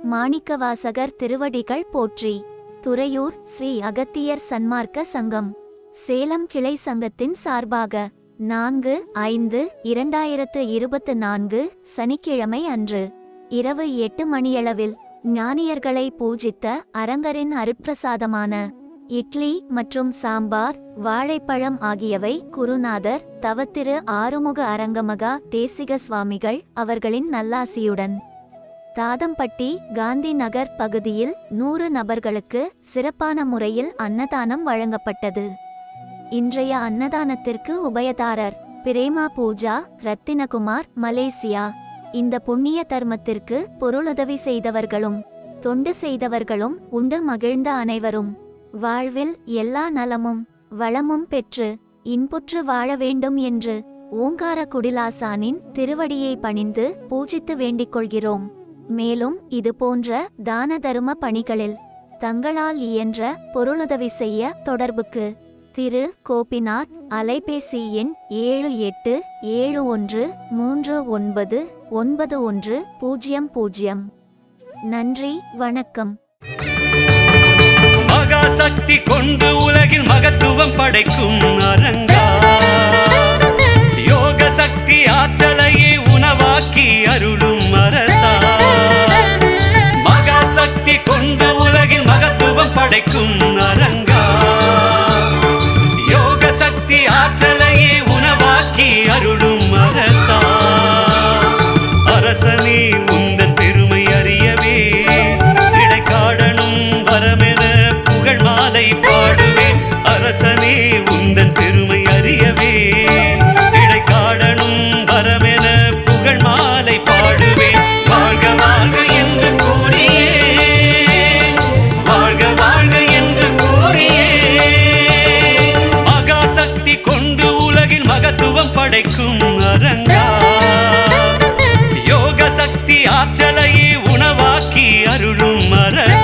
மாணிக்கவாசகர் திருவடிகள் போற்றி. துறையூர் ஸ்ரீ அகத்தியர் சன்மார்க்க சங்கம் சேலம் கிளை சங்கத்தின் சார்பாக 4/5/2024 சனிக்கிழமை அன்று இரவு 8 மணியளவில் ஞானியர்களை பூஜித்த அரங்கரின் அருட்பிரசாதமான இட்லி மற்றும் சாம்பார், வாழைப்பழம் ஆகியவை குருநாதர் தவத்திரு ஆறுமுக அரங்கமகா தேசிக சுவாமிகள் அவர்களின் நல்லாசியுடன் தாதம்பட்டி காந்தி நகர் பகுதியில் 100 நபர்களுக்கு சிறப்பான முறையில் அன்னதானம் வழங்கப்பட்டது. இன்றைய அன்னதானத்திற்கு உபயதாரர் பிரேமா பூஜா, ரத்தினகுமார், மலேசியா. இந்த புண்ணிய தர்மத்திற்கு பொருளுதவி செய்தவர்களும் தொண்டு செய்தவர்களும் உண்டு மகிழ்ந்த அனைவரும் வாழ்வில் எல்லா நலமும் வளமும் பெற்று இன்புற்று வாழ வேண்டும் என்று ஓங்கார குடிலாசானின் திருவடியை பணிந்து பூஜித்து வேண்டிக் கொள்கிறோம். மேலும் இது போன்ற தான தரும பணிகளில் தங்களால் இயன்ற பொருளுதவி செய்ய தொடர்புக்கு திரு கோபிநாத், அலைபேசி எண் 7873939910. நன்றி, வணக்கம். மகாசக்தி கொண்டு உலகில் மகத்துவம் படைக்கும் அரங்கா, யோக சக்தி ஆற்றலையே உணவாக்கி அருளும் அரசா. மகாசக்தி கொண்டு உலகில் மகத்துவம் படைக்கும் அரங்கா, யோக சக்தி ஆற்றலையே உணவாக்கி அருளும் அரசா. அரசனே உந்தன் பெருமை அறியவே இடைக்காடனும் வரமென புகழ் மாலை பாடுவேன். அரசனே உந்தன் பெருமை அறியவே இடைக்காடனும் வரமென புகழ் மாலை பாடுவேன். வாழ்க வாழ்க என்று கூறியே, வாழ்க வாழ்க என்று கூறியே, மகாசக்தி கொண்டு உலகில் மகத்துவம் படைக்கும் அரங்கா, யோக சக்தி ஆற்றலையே உணவாக்கி அருளும் அரசா.